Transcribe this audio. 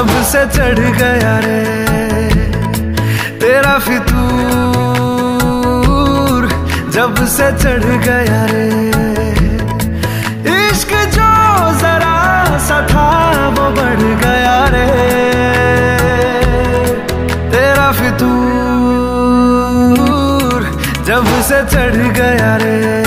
जब से चढ़ गया रे तेरा फितूर, जब से चढ़ गया रे इश्क जो जरा सा था वो बढ़ गया रे तेरा फितूर, जब से चढ़ गया रे।